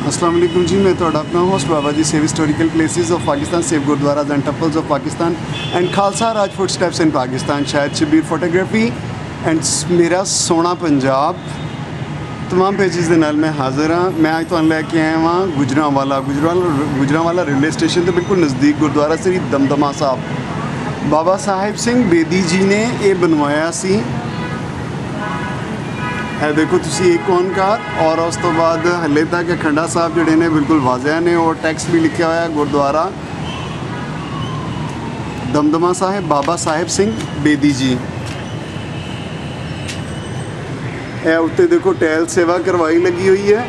अस्सलाम वालेकुम जी, मैं थोड़ा अपना host Baba ji save historical places of Pakistan, save gurdwaras and temples of Pakistan and Khalsa Raj footsteps in Pakistan, शायद शबीर फोटोग्राफी एंड मेरा सोना पंजाब तमाम पेजेस के नाल मैं हाज़िर हाँ। मैं अज तुहानूं लैके आया वहाँ गुजरांवाला रेलवे स्टेशन के बिल्कुल नज़दीक गुरुद्वारा श्री दमदमा साहब बाबा साहिब सिंह बेदी जी ने ये बनवाया सी। है देखो तुसी एक ओंकार और उस तो बाद हले तक खंडा साहब जोड़े ने बिल्कुल वाजिया ने और टैक्स भी लिखा हुआ है गुरुद्वारा दमदमा साहिब बाबा साहिब सिंह बेदी जी। ए उत्ते देखो टैल सेवा करवाई लगी हुई है।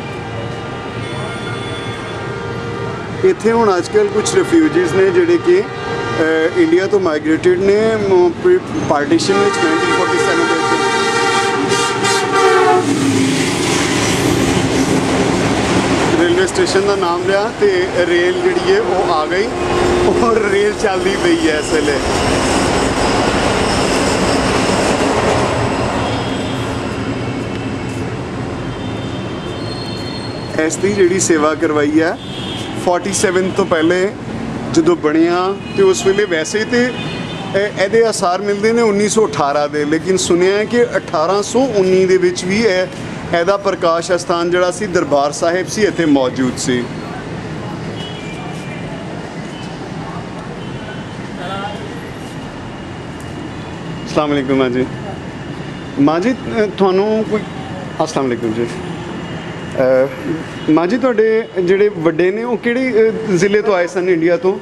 इत्थे हुण अजकल कुछ रिफ्यूजीज ने जिहड़े कि इंडिया तो माइग्रेटेड ने पार्टीशन में 1947 रेलवे स्टेशन का नाम लिया तो रेल जी है वो आ गई और रेल चलती पई है इस वेले। इसकी जी सेवा करवाई है 47 तो पहले जो बनिया तो उस वेले वैसे तो ये आसार मिलते हैं 1918 के, लेकिन सुनिया कि 1819 के विच भी ਇਹਦਾ प्रकाश अस्थान ਜਿਹੜਾ ਸੀ दरबार साहिब सी ਇੱਥੇ मौजूद सी। अस्सलाम वालेकुम माँ जी। माँ जी ਤੁਹਾਨੂੰ ਕੋਈ अस्सलाम वालेकुम जी। माँ जी ਤੁਹਾਡੇ ਜਿਹੜੇ ਵੱਡੇ ਨੇ ਉਹ ਕਿਹੜੇ ਜ਼ਿਲ੍ਹੇ ਤੋਂ ਆਏ ਸਨ ਇੰਡੀਆ ਤੋਂ?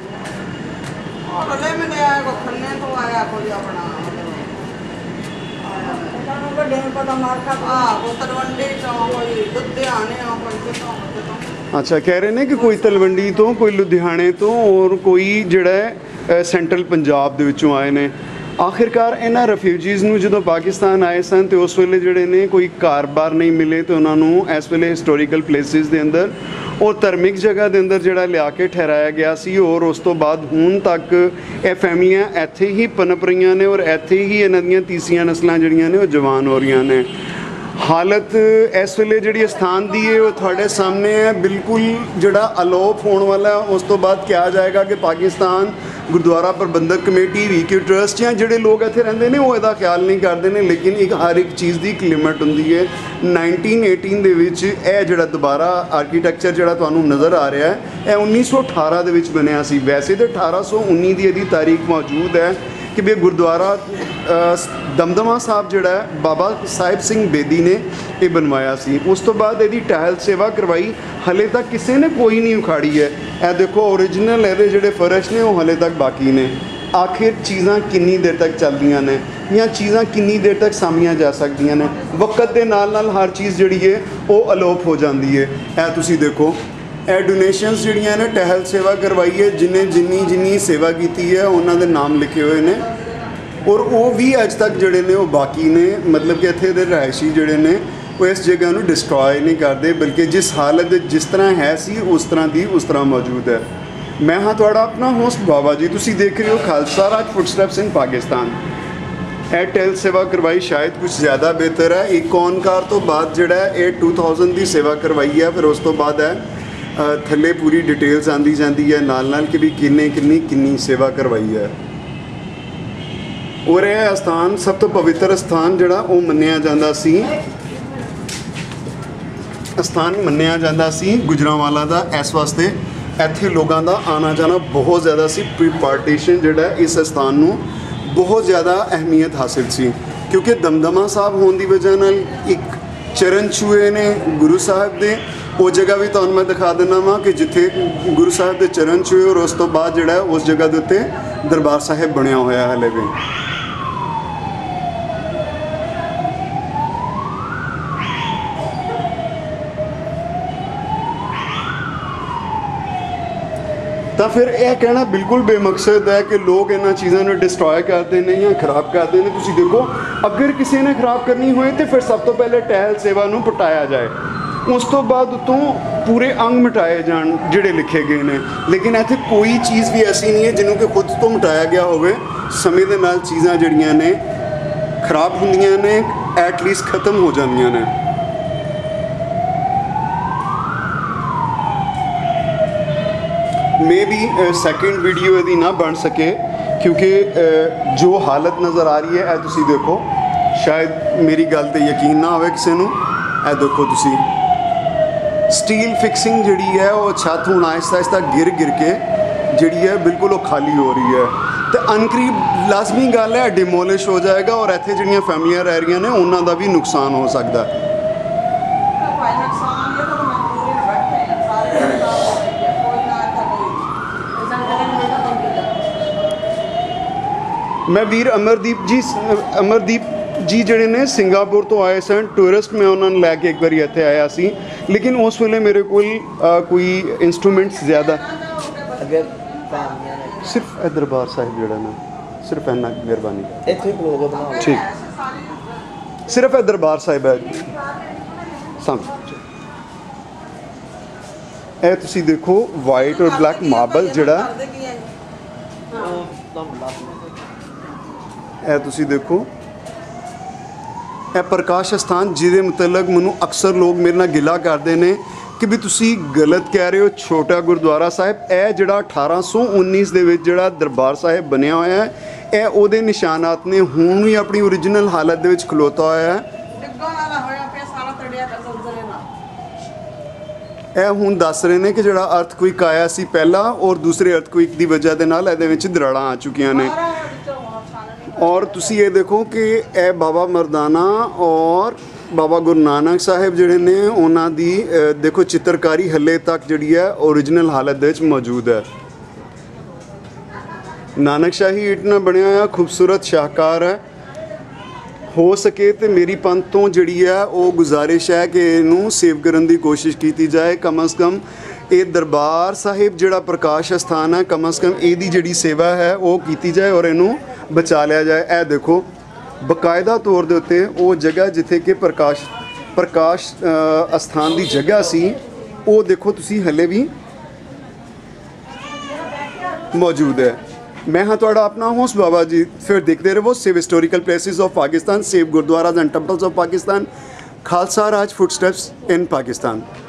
अच्छा कह रहे हैं कि कोई तलवंडी तो कोई लुधियाने तो और कोई जड़ा सेंट्रल पंजाब दे विचों आए ने। आखिरकार इन्हां रिफ्यूजीज़ नूं जदों पाकिस्तान आए सन तो उस वेले जिहड़े ने कोई घर बार नहीं मिले तो उन्होंने इस वेले हिस्टोरिकल प्लेसिस के अंदर और धार्मिक जगह के अंदर जिहड़ा लिया के ठहराया गया सी और उस तो बाद हुण तक ये फैमिलियां इत्थे ही पनप रही ने और इत्थे ही इन्हां दीयां तीसरियां नस्लां जिहड़ियां ने वो जवान हो रही ने। हालत इस वेले जिहड़ी स्थान दी है वो थोड़े सामने है, बिल्कुल जिहड़ा अलोप होने वाला है। उस तो बाद क्या जाएगा कि पाकिस्तान गुरुद्वारा प्रबंधक कमेटी रीक्यू ट्रस्ट या जिहड़े लोग इत्थे रहिंदे ने वो इहदा ख्याल नहीं करते हैं, लेकिन एक हर एक चीज़ की एक लिमिट हुंदी है। 1918 दे विच यह जिहड़ा दोबारा आर्कीटैक्चर जिहड़ा तुहानूं नज़र आ रहा है यह 1918 दे विच बनिया सी। वैसे तो 1819 की इहदी तारीख मौजूद है कि भी गुरुद्वारा दमदमा साहब जिहड़ा है बाबा साहिब सिंह बेदी ने ये बनवाया सी। उस तो बाद यदि टहल सेवा करवाई, हले तक किसी ने कोई नहीं उखाड़ी है। यह देखो ओरिजिनल ये जिहड़े फर्श ने वो हले तक बाकी ने। आखिर चीज़ां कितनी देर तक चलदियां ने या चीज़ां कितनी देर तक सामियां जा सकदियां ने? वक्त के नाल नाल हर चीज़ जिहड़ी है वो अलोप हो जाती है। यह तुसीं देखो ए डोनेशनस जिहड़ियां ने टहल सेवा करवाई है, जिन्हें जिन्नी सेवा की है उन्होंने नाम लिखे हुए हैं और वो भी अज तक जोड़े ने वो बाकी ने। मतलब कि इत्थे दे रहायशी जोड़े ने वो इस जगह को डिस्ट्रॉय नहीं करते, बल्कि जिस हालत जिस तरह है सी उस तरह की उस तरह मौजूद है। मैं हाँ तुहाड़ा अपना होस्ट बाबा जी, तुसी देख रहे हो खालसा राज फुटस्टेप्स इन पाकिस्तान। टहल सेवा करवाई शायद कुछ ज़्यादा बेहतर है। एक ओंकार तो बाद जोड़ा है 2000 की सेवा करवाई है, फिर उस तो बाद है थले पूरी डिटेल्स आती जाती है नाल नाल कि भी किन्नी सेवा करवाई है। और यह स्थान सब तो पवित्र स्थान जिहड़ा वो मन्निया जाता सी, स्थान मन्निया जाता सी गुजरांवाला दा। इस वास्ते इत्थे लोगों का आना जाना बहुत ज़्यादा सी। प्री पार्टीशन जिहड़ा इस स्थान नूं बहुत ज़्यादा अहमियत हासिल सी, क्योंकि दमदमा साहब होने की वजह नाल एक चरण छूए ने गुरु साहब दे। वो जगह भी तुहानूं मैं दिखा दिना वा कि जिथे गुरु साहब के चरण छूए और उस तो बाद जिहड़ा उस जगह के उत्ते दरबार साहिब बनया होया हले भी। तो फिर यह कहना बिल्कुल बेमकसद है कि लोग इन्होंने चीज़ों को डिस्ट्रॉय करते हैं या खराब करते हैं। तुसीं देखो अगर किसी ने खराब करनी होए तो फिर सब तो पहले टहल सेवा नूं पटाया जाए, उस तो बाद उतों पूरे अंग मिटाए जान जिहड़े लिखे गए हैं। लेकिन इत्थे कोई चीज़ भी ऐसी नहीं है जिन्हों कि खुद तो मिटाया गया होवे। समय दे नाल चीज़ां जिहड़ियां ने खराब होंदियां ने, एटलीस्ट खत्म हो जांदियां ने। मे बी सैकेंड वीडियो यदि ना बन सके क्योंकि जो हालत नज़र आ रही है ए तुसी देखो, शायद मेरी गल ते यकीन ना आवे किसी नूं। ए देखो तुसी स्टील फिक्सिंग जिहड़ी है वो छत हुण आहिस्ता आहिस्ता गिर के जिहड़ी है बिल्कुल वो खाली हो रही है, तो अनकरीब लाजमी गल है डिमोलिश हो जाएगा और इत्थे जिहड़ियां फैमिलियां रह रही ने उन्हां दा भी नुकसान हो सकदा है। मैं वीर अमरदीप जी ਜਿਹੜੇ ਨੇ ਸਿੰਗਾਪੁਰ ਤੋਂ ਆਏ ਸਨ ਟੂਰਿਸਟ, ਮੈਂ ਉਹਨਾਂ ਨੂੰ ਲੈ ਕੇ ਇੱਕ ਵਾਰੀ ਇੱਥੇ ਆਇਆ ਸੀ, ਲੇਕਿਨ ਉਸ ਵੇਲੇ ਮੇਰੇ ਕੋਲ ਕੋਈ ਇੰਸਟਰੂਮੈਂਟਸ ਜ਼ਿਆਦਾ ਸਿਰਫ ਇਹ ਦਰਬਾਰ ਸਾਹਿਬ ਜਿਹੜਾ ਨਾ ਸਿਰਫ ਇੰਨਾ ਮਿਹਰਬਾਨੀ ਇੱਥੇ ਬਲੌਗ ਬਣਾਓ ਠੀਕ, ਸਿਰਫ ਇਹ ਦਰਬਾਰ ਸਾਹਿਬ ਹੈ ਸਾਹਮਣੇ। ਇਹ ਤੁਸੀਂ ਦੇਖੋ ਵਾਈਟ ਔਰ ਬਲੈਕ ਮਾਰਬਲ ਜਿਹੜਾ ਇਹ ਤੁਸੀਂ ਦੇਖੋ ਇਹ ਪ੍ਰਕਾਸ਼ ਅਸਥਾਨ ਜਿਹਦੇ ਮੁਤਲਕ ਮੈਨੂੰ ਅਕਸਰ ਲੋਕ ਮੇਰੇ ਨਾਲ ਗਿਲਾ ਕਰਦੇ ਨੇ ਕਿ ਵੀ ਤੁਸੀਂ ਗਲਤ ਕਹਿ ਰਹੇ ਹੋ, ਛੋਟਾ ਗੁਰਦੁਆਰਾ ਸਾਹਿਬ ਇਹ ਜਿਹੜਾ 1819 ਦੇ ਵਿੱਚ ਜਿਹੜਾ ਦਰਬਾਰ ਸਾਹਿਬ ਬਣਿਆ ਹੋਇਆ ਹੈ ਇਹ ਉਹਦੇ ਨਿਸ਼ਾਨਾਤ ਨੇ, ਹੁਣ ਵੀ ਆਪਣੀ ਓਰੀਜਨਲ ਹਾਲਤ ਦੇ ਵਿੱਚ ਖਲੋਤਾ ਹੋਇਆ ਹੈ। ਇਹ ਹੁਣ ਦੱਸ ਰਹੇ ਨੇ ਕਿ ਜਿਹੜਾ ਅਰਥਕੁਇਕ ਆਇਆ ਸੀ ਪਹਿਲਾਂ ਔਰ ਦੂਸਰੇ ਅਰਥਕੁਇਕ ਦੀ ਵਜ੍ਹਾ ਦੇ ਨਾਲ ਇਹਦੇ ਵਿੱਚ ਦਰਾੜਾਂ ਆ ਚੁੱਕੀਆਂ ਨੇ। और तुसी ये देखो कि ए बाबा मरदाना और बाबा गुरु नानक साहिब जिहड़े ने उन्हां दी देखो चित्रकारी हले तक जिहड़ी है ओरिजिनल हालत दे विच मौजूद है। नानक शाही ईट नाल बनिया होया खूबसूरत शाहकार है। हो सके तो मेरी पंथ तो जिहड़ी है वो गुजारिश है कि इनू सेव करने की कोशिश की जाए। कम अज़ कम ये दरबार साहिब जिहड़ा प्रकाश अस्थान है कम अज़ कम इहदी जिहड़ी सेवा है वो की जाए और इनू बचा लिया जाए। ए देखो बकायदा तौर के उत्ते वो जगह जिथे कि प्रकाश अस्थान की जगह सी वो देखो तुसी हले भी मौजूद है। मैं हाँ तुहाडा अपना होस्ट बाबा जी, फिर देखते रहो save historical places of Pakistan, save gurdwaras and temples of Pakistan, Khalsa Raj footsteps in Pakistan.